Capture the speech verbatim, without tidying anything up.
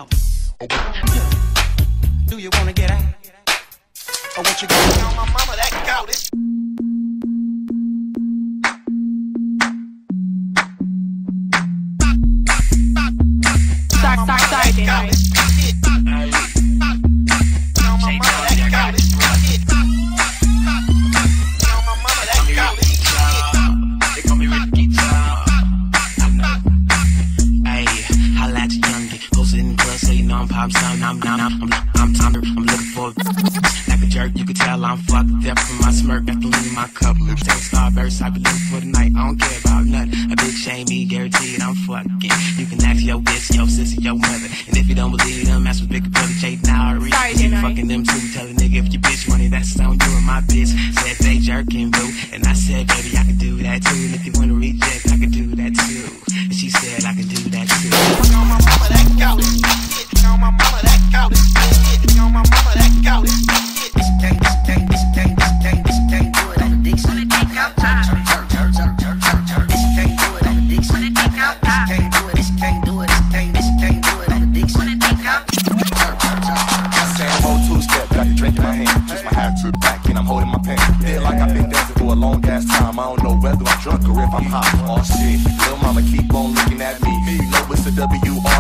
out. Do you wanna get out? Or what you gonna tell my mama that got it? Start, start, start, then, right? I'm, I'm, I'm, I'm, I'm, I'm, I'm looking for like a jerk. You can tell I'm fucked up from my smirk. Got the lean in my cup. Take starburst, I be looking for the night. I don't care about nothing. A big shame, me guaranteed I'm fucking. You can ask your bitch, your sister, your mother. And if you don't believe them, ask with big brother Jay now. I you fucking them too. Tell a nigga if you bitch money, that's on you and my bitch. Said they jerking, boo. And I said, baby, I can do that too. And if you wanna reject, I can do that too. And she said I can do that too. On my mama, that got it. On my mama, that got it. On my mama, that got it. This can't, this can't, this can't, this can't, this can't do it on the dick. Wanna take out time. This can't do it on the dick. Wanna take out time. This can't do it. This can't do it. This can't, this can't do it on the dick. Wanna take out. Same old two-step, got the drink in my hand. Twist my hair to the back and I'm holding my pen. Feel like I've been dancing for a long ass time. I don't know whether I'm drunk or if I'm high. Oh shit, little mama keep on looking at me. You know it's a W R.